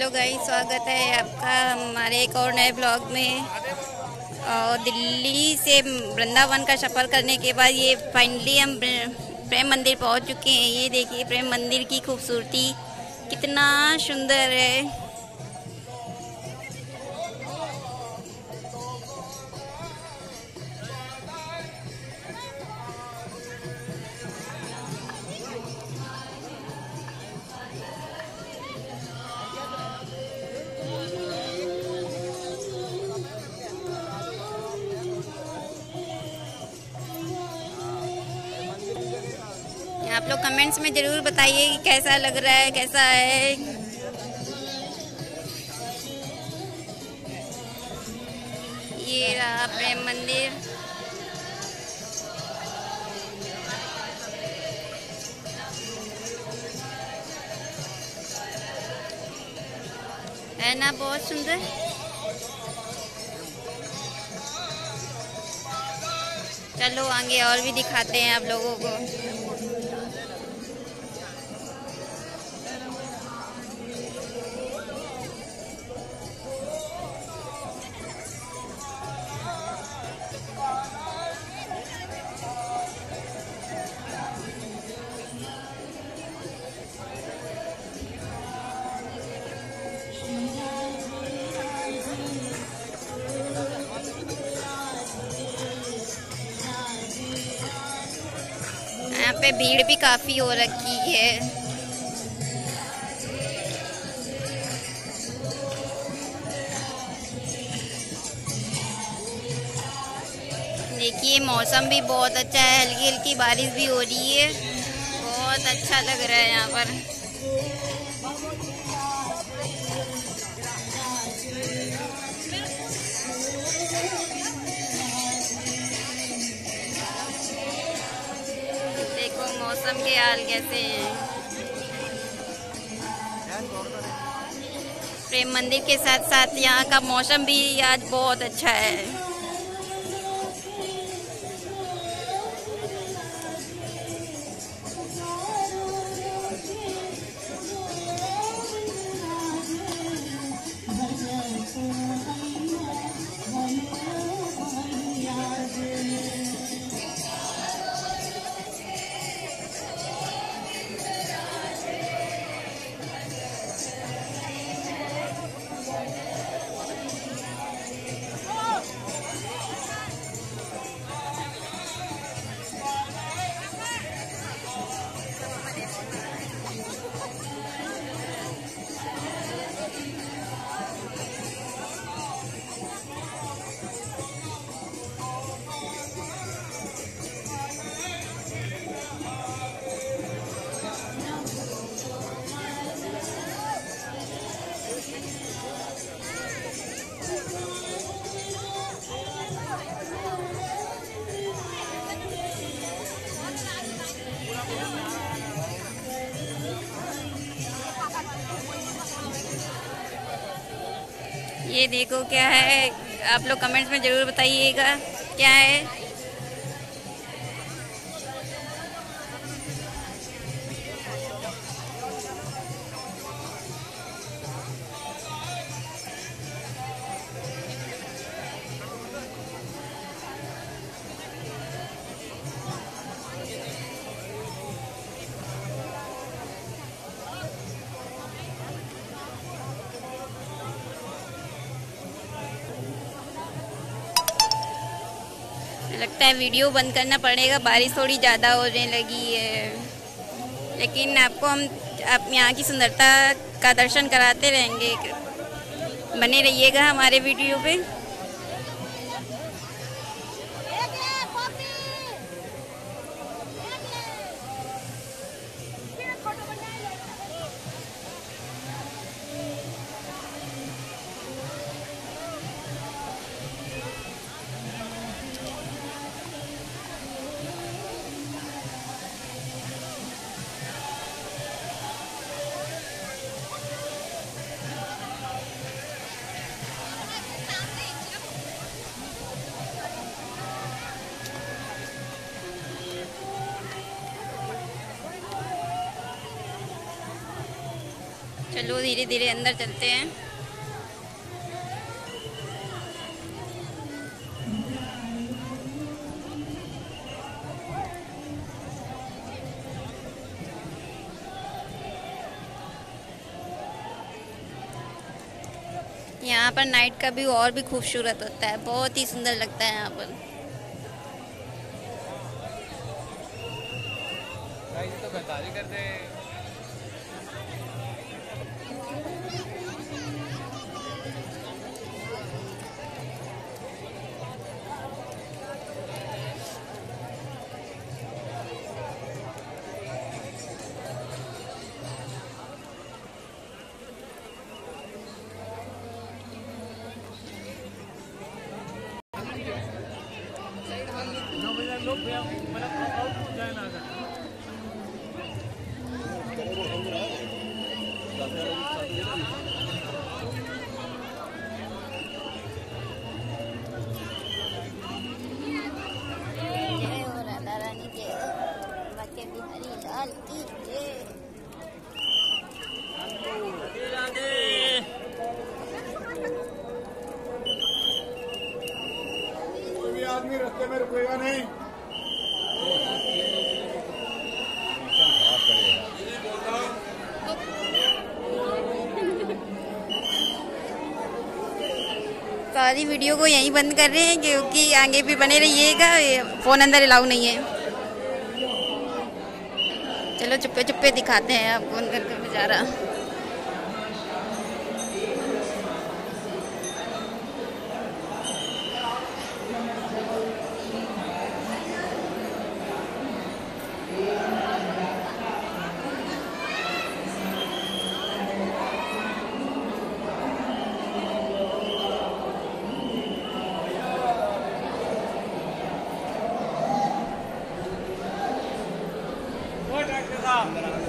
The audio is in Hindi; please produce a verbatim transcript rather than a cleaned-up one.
हेलो गाइस, स्वागत है आपका हमारे एक और नए ब्लॉग में। और दिल्ली से वृंदावन का सफ़र करने के बाद ये फाइनली हम प्रेम मंदिर पहुंच चुके हैं। ये देखिए प्रेम मंदिर की खूबसूरती कितना सुंदर है। आप लोग कमेंट्स में ज़रूर बताइए कि कैसा लग रहा है, कैसा है। ये रहा प्रेम मंदिर। है ना बहुत सुंदर। चलो आगे और भी दिखाते हैं आप लोगों को। यहाँ पे भीड़ भी काफ़ी हो रखी है। देखिए मौसम भी बहुत अच्छा है, हल्की हल्की बारिश भी हो रही है। बहुत अच्छा लग रहा है यहाँ पर। देखो मौसम के हाल कैसे हैं। प्रेम मंदिर के साथ साथ यहाँ का मौसम भी आज बहुत अच्छा है। ये देखो क्या है, आप लोग कमेंट्स में ज़रूर बताइएगा क्या है। लगता है वीडियो बंद करना पड़ेगा, बारिश थोड़ी ज़्यादा होने लगी है। लेकिन आपको हम आप यहाँ की सुंदरता का दर्शन कराते रहेंगे। बने रहिएगा हमारे वीडियो पे। चलो धीरे धीरे अंदर चलते हैं। यहाँ पर नाइट का व्यू और भी खूबसूरत होता है, बहुत ही सुंदर लगता है यहाँ पर। तो कर दे। लोग मतलब आउटपुट जाए ना जय हो राधा रानी, जय हो बाके बिहारी लाल की जय। कोई भी आदमी रास्ते में रुकेगा नहीं। सारी वीडियो को यहीं बंद कर रहे हैं क्योंकि आगे भी बने रहिएगा, फ़ोन अंदर अलाउ नहीं है। चलो चुप्पे चुप्पे दिखाते हैं आपको अंदर का नज़ारा। डॉक्टर साहब